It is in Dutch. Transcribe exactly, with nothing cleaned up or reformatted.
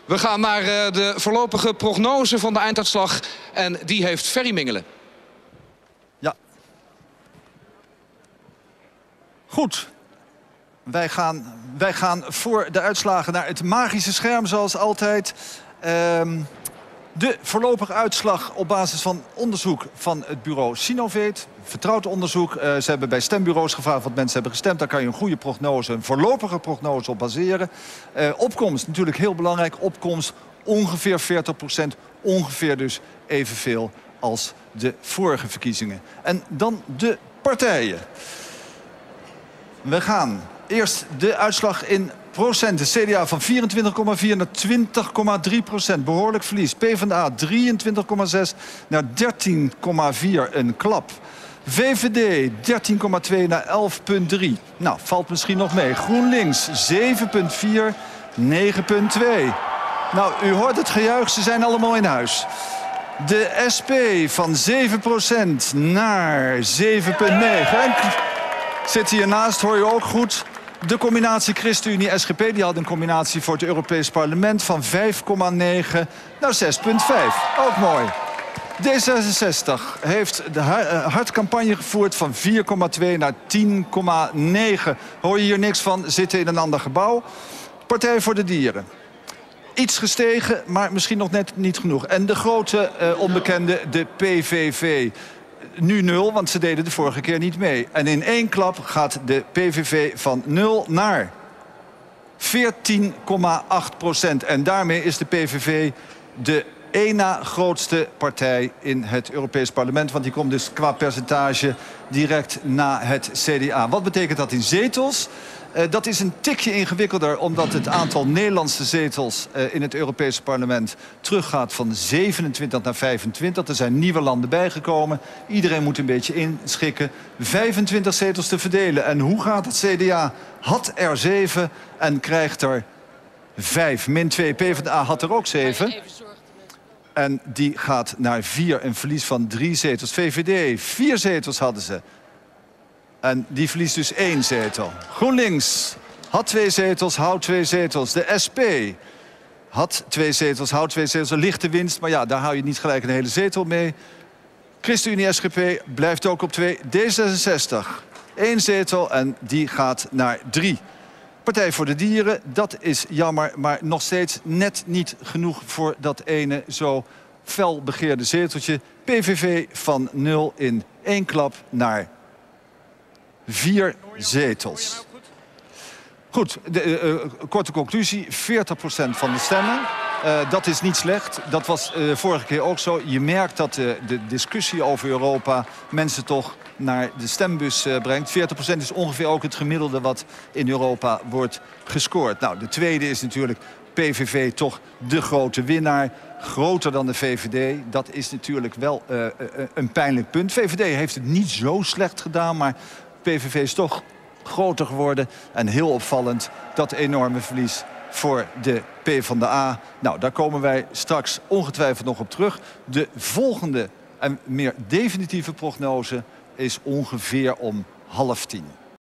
We gaan naar uh, de voorlopige prognose van de einduitslag. En die heeft Ferry Mingelen. Ja. Goed. Wij gaan, wij gaan voor de uitslagen naar het magische scherm, zoals altijd. Um, de voorlopige uitslag op basis van onderzoek van het bureau Sinovate. Vertrouwd onderzoek. Uh, ze hebben bij stembureaus gevraagd wat mensen hebben gestemd. Daar kan je een goede prognose, een voorlopige prognose op baseren. Uh, opkomst, natuurlijk heel belangrijk. Opkomst ongeveer veertig procent. Ongeveer dus evenveel als de vorige verkiezingen. En dan de partijen. We gaan eerst de uitslag in procenten. C D A van vierentwintig komma vier naar twintig komma drie procent. Behoorlijk verlies. PvdA drieëntwintig komma zes naar dertien komma vier. Een klap. V V D dertien komma twee naar elf komma drie. Nou, valt misschien nog mee. GroenLinks zeven komma vier, negen komma twee. Nou, u hoort het gejuich. Ze zijn allemaal in huis. De S P van zeven procent naar zeven komma negen. En zit hiernaast, hoor je ook goed. De combinatie ChristenUnie-S G P, die had een combinatie voor het Europees Parlement van vijf komma negen naar zes komma vijf. Ook mooi. D zesenzestig heeft de hard campagne gevoerd van vier komma twee naar tien komma negen. Hoor je hier niks van, zitten in een ander gebouw. Partij voor de Dieren. Iets gestegen, maar misschien nog net niet genoeg. En de grote uh, onbekende, de P V V. Nu nul, want ze deden de vorige keer niet mee. En in één klap gaat de P V V van nul naar veertien komma acht procent. En daarmee is de P V V de één na grootste partij in het Europees Parlement. Want die komt dus qua percentage direct na het C D A. Wat betekent dat in zetels? Uh, dat is een tikje ingewikkelder, omdat het aantal Nederlandse zetels uh, in het Europese parlement teruggaat van zevenentwintig naar vijfentwintig. Er zijn nieuwe landen bijgekomen. Iedereen moet een beetje inschikken. vijfentwintig zetels te verdelen. En hoe gaat het C D A? Had er zeven en krijgt er vijf. Min twee. PvdA had er ook zeven. En die gaat naar vier. Een verlies van drie zetels. V V D, vier zetels hadden ze. En die verliest dus één zetel. GroenLinks had twee zetels, houdt twee zetels. De S P had twee zetels, houdt twee zetels. Een lichte winst, maar ja, daar hou je niet gelijk een hele zetel mee. ChristenUnie-S G P blijft ook op twee. D zesenzestig, één zetel en die gaat naar drie. Partij voor de Dieren, dat is jammer, maar nog steeds net niet genoeg voor dat ene zo fel begeerde zeteltje. P V V van nul in één klap naar vier zetels. Goed, de, uh, korte conclusie. veertig procent van de stemmen. Uh, dat is niet slecht. Dat was uh, vorige keer ook zo. Je merkt dat uh, de discussie over Europa mensen toch naar de stembus uh, brengt. veertig procent is ongeveer ook het gemiddelde wat in Europa wordt gescoord. Nou, de tweede is natuurlijk P V V toch de grote winnaar. Groter dan de V V D. Dat is natuurlijk wel uh, uh, een pijnlijk punt. V V D heeft het niet zo slecht gedaan, maar P V V is toch groter geworden. En heel opvallend dat enorme verlies voor de PvdA. Nou, daar komen wij straks ongetwijfeld nog op terug. De volgende en meer definitieve prognose is ongeveer om half tien.